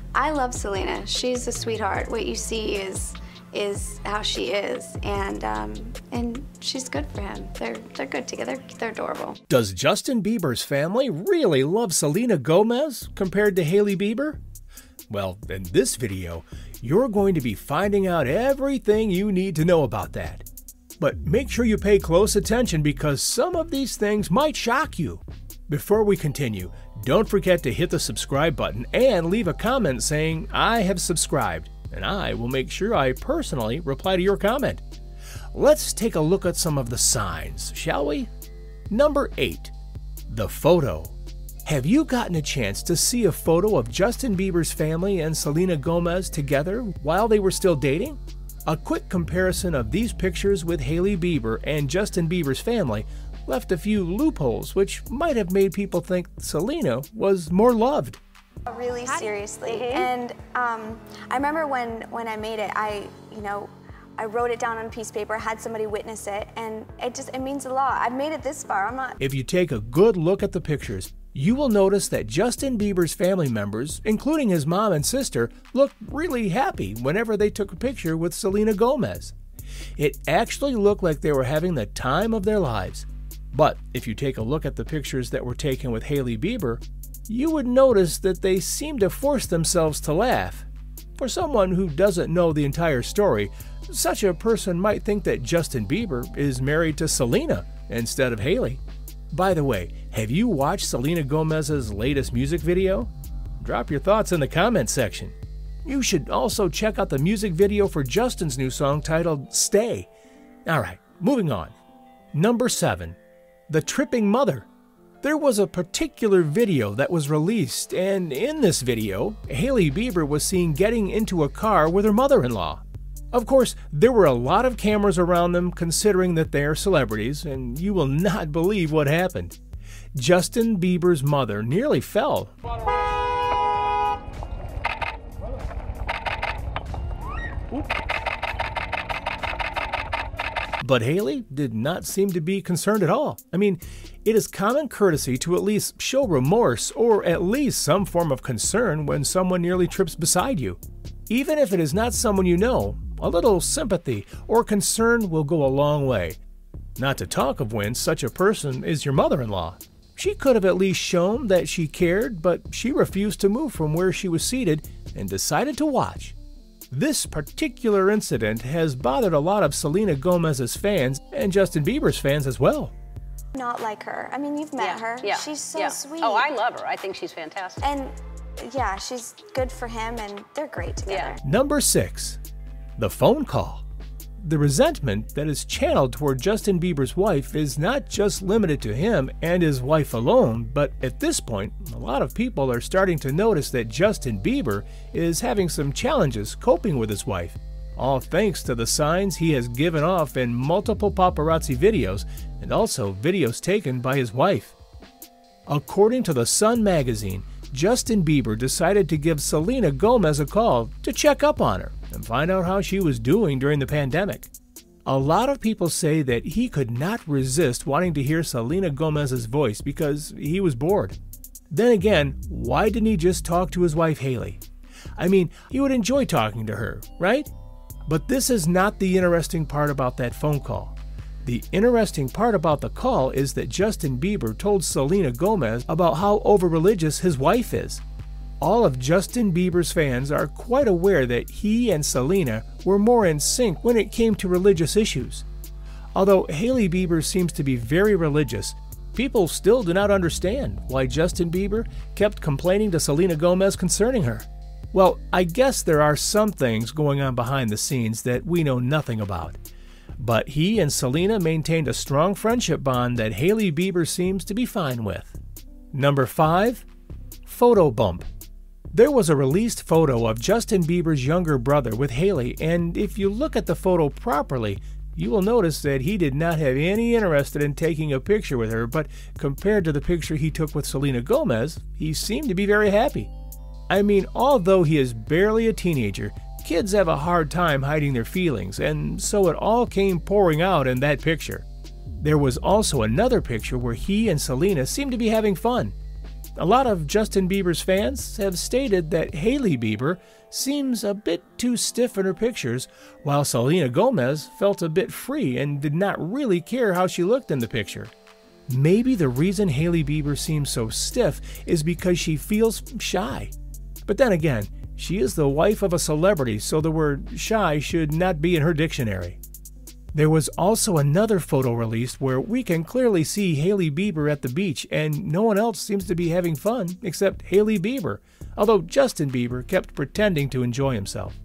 I love Selena. She's a sweetheart. What you see is how she is, and she's good for him. They're good together. They're adorable. Does Justin Bieber's family really love Selena Gomez compared to Hailey Bieber? Well, in this video, you're going to be finding out everything you need to know about that. But make sure you pay close attention because some of these things might shock you. Before we continue, don't forget to hit the subscribe button and leave a comment saying, "I have subscribed," and I will make sure I personally reply to your comment. Let's take a look at some of the signs, shall we? Number 8. The photo. Have you gotten a chance to see a photo of Justin Bieber's family and Selena Gomez together while they were still dating? A quick comparison of these pictures with Hailey Bieber and Justin Bieber's family left a few loopholes which might have made people think Selena was more loved. Really seriously. And I remember when I made it, I wrote it down on a piece of paper, had somebody witness it, and it means a lot. I've made it this far. If you take a good look at the pictures, you will notice that Justin Bieber's family members, including his mom and sister, looked really happy whenever they took a picture with Selena Gomez. It actually looked like they were having the time of their lives. But if you take a look at the pictures that were taken with Hailey Bieber, you would notice that they seem to force themselves to laugh. For someone who doesn't know the entire story, such a person might think that Justin Bieber is married to Selena instead of Hailey. By the way, have you watched Selena Gomez's latest music video? Drop your thoughts in the comment section. You should also check out the music video for Justin's new song titled "Stay." Alright, moving on. Number 7. The tripping mother. There was a particular video that was released, and in this video, Hailey Bieber was seen getting into a car with her mother-in-law. Of course, there were a lot of cameras around them considering that they are celebrities, and you will not believe what happened. Justin Bieber's mother nearly fell. But Hailey did not seem to be concerned at all. I mean, it is common courtesy to at least show remorse or at least some form of concern when someone nearly trips beside you. Even if it is not someone you know, a little sympathy or concern will go a long way. Not to talk of when such a person is your mother-in-law. She could have at least shown that she cared, but she refused to move from where she was seated and decided to watch. This particular incident has bothered a lot of Selena Gomez's fans and Justin Bieber's fans as well. Not like her. I mean, you've met her. Yeah. She's so sweet. Oh, I love her. I think she's fantastic. And yeah, she's good for him, and they're great together. Number 6. The phone call. The resentment that is channeled toward Justin Bieber's wife is not just limited to him and his wife alone, but at this point, a lot of people are starting to notice that Justin Bieber is having some challenges coping with his wife, all thanks to the signs he has given off in multiple paparazzi videos and also videos taken by his wife. According to The Sun magazine, Justin Bieber decided to give Selena Gomez a call to check up on her and find out how she was doing during the pandemic. A lot of people say that he could not resist wanting to hear Selena Gomez's voice because he was bored. Then again, why didn't he just talk to his wife Hailey? I mean, he would enjoy talking to her, right? But this is not the interesting part about that phone call. The interesting part about the call is that Justin Bieber told Selena Gomez about how over-religious his wife is. All of Justin Bieber's fans are quite aware that he and Selena were more in sync when it came to religious issues. Although Hailey Bieber seems to be very religious, people still do not understand why Justin Bieber kept complaining to Selena Gomez concerning her. Well, I guess there are some things going on behind the scenes that we know nothing about. But he and Selena maintained a strong friendship bond that Hailey Bieber seems to be fine with. Number 5. Photo bump. There was a released photo of Justin Bieber's younger brother with Hailey, and if you look at the photo properly, you will notice that he did not have any interest in taking a picture with her, but compared to the picture he took with Selena Gomez, he seemed to be very happy. I mean, although he is barely a teenager, kids have a hard time hiding their feelings, and so it all came pouring out in that picture. There was also another picture where he and Selena seemed to be having fun. A lot of Justin Bieber's fans have stated that Hailey Bieber seems a bit too stiff in her pictures, while Selena Gomez felt a bit free and did not really care how she looked in the picture. Maybe the reason Hailey Bieber seems so stiff is because she feels shy. But then again, she is the wife of a celebrity, so the word shy should not be in her dictionary. There was also another photo released where we can clearly see Hailey Bieber at the beach, and no one else seems to be having fun except Hailey Bieber, although Justin Bieber kept pretending to enjoy himself.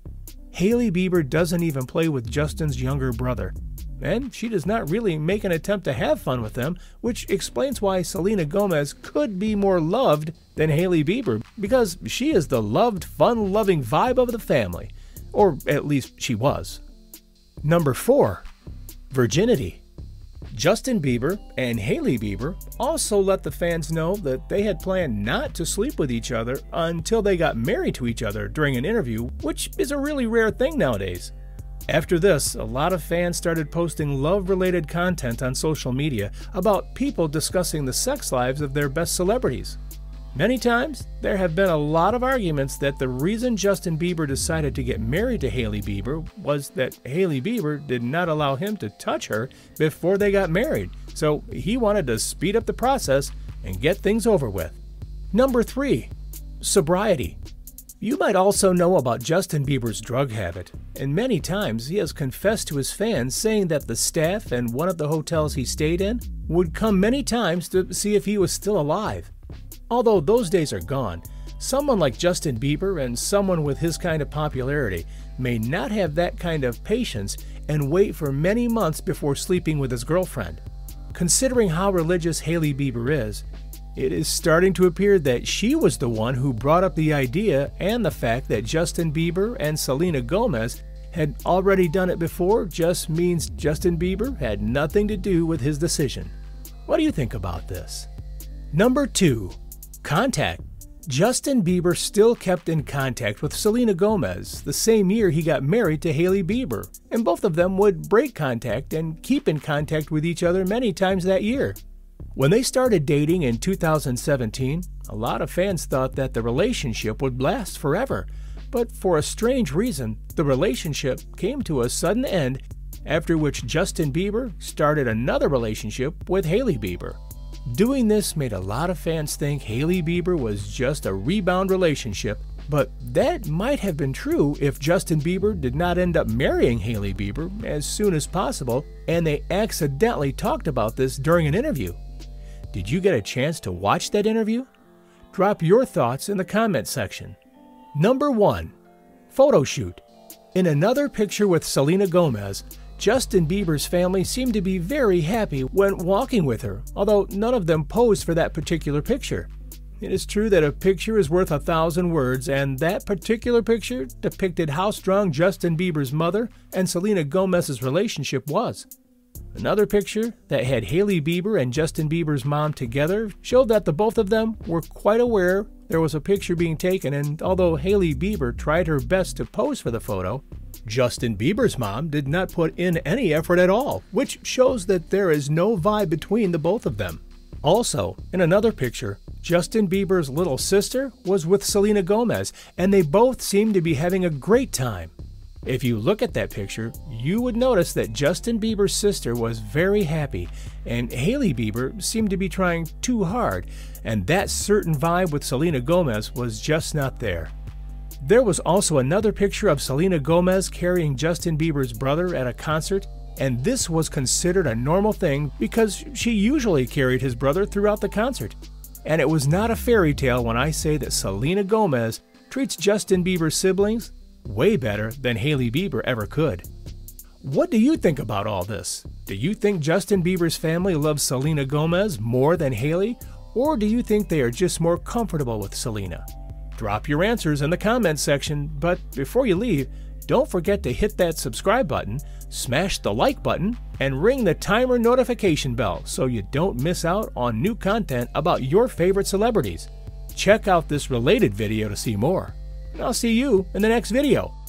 Hailey Bieber doesn't even play with Justin's younger brother, and she does not really make an attempt to have fun with them, which explains why Selena Gomez could be more loved than Hailey Bieber, because she is the loved, fun-loving vibe of the family, or at least she was. Number 4. Virginity. Justin Bieber and Hailey Bieber also let the fans know that they had planned not to sleep with each other until they got married to each other during an interview, which is a really rare thing nowadays. After this, a lot of fans started posting love-related content on social media about people discussing the sex lives of their best celebrities. Many times, there have been a lot of arguments that the reason Justin Bieber decided to get married to Hailey Bieber was that Hailey Bieber did not allow him to touch her before they got married, so he wanted to speed up the process and get things over with. Number 3. Sobriety. You might also know about Justin Bieber's drug habit, and many times he has confessed to his fans saying that the staff and one of the hotels he stayed in would come many times to see if he was still alive. Although those days are gone, someone like Justin Bieber and someone with his kind of popularity may not have that kind of patience and wait for many months before sleeping with his girlfriend. Considering how religious Hailey Bieber is, it is starting to appear that she was the one who brought up the idea, and the fact that Justin Bieber and Selena Gomez had already done it before just means Justin Bieber had nothing to do with his decision. What do you think about this? Number 2. Contact. Justin Bieber still kept in contact with Selena Gomez the same year he got married to Hailey Bieber, and both of them would break contact and keep in contact with each other many times that year. When they started dating in 2017, a lot of fans thought that the relationship would last forever, but for a strange reason, the relationship came to a sudden end, after which Justin Bieber started another relationship with Hailey Bieber. Doing this made a lot of fans think Hailey Bieber was just a rebound relationship, but that might have been true if Justin Bieber did not end up marrying Hailey Bieber as soon as possible, and they accidentally talked about this during an interview. Did you get a chance to watch that interview? Drop your thoughts in the comment section. Number 1. Photo shoot. In another picture with Selena Gomez, Justin Bieber's family seemed to be very happy when walking with her, although none of them posed for that particular picture. It is true that a picture is worth 1,000 words, and that particular picture depicted how strong Justin Bieber's mother and Selena Gomez's relationship was. Another picture that had Hailey Bieber and Justin Bieber's mom together showed that the both of them were quite aware there was a picture being taken, and although Hailey Bieber tried her best to pose for the photo, Justin Bieber's mom did not put in any effort at all, which shows that there is no vibe between the both of them. Also, in another picture, Justin Bieber's little sister was with Selena Gomez, and they both seemed to be having a great time. If you look at that picture, you would notice that Justin Bieber's sister was very happy, and Hailey Bieber seemed to be trying too hard, and that certain vibe with Selena Gomez was just not there. There was also another picture of Selena Gomez carrying Justin Bieber's brother at a concert, and this was considered a normal thing because she usually carried his brother throughout the concert. And it was not a fairy tale when I say that Selena Gomez treats Justin Bieber's siblings way better than Hailey Bieber ever could. What do you think about all this? Do you think Justin Bieber's family loves Selena Gomez more than Hailey, or do you think they are just more comfortable with Selena? Drop your answers in the comments section, but before you leave, don't forget to hit that subscribe button, smash the like button, and ring the timer notification bell so you don't miss out on new content about your favorite celebrities. Check out this related video to see more. And I'll see you in the next video.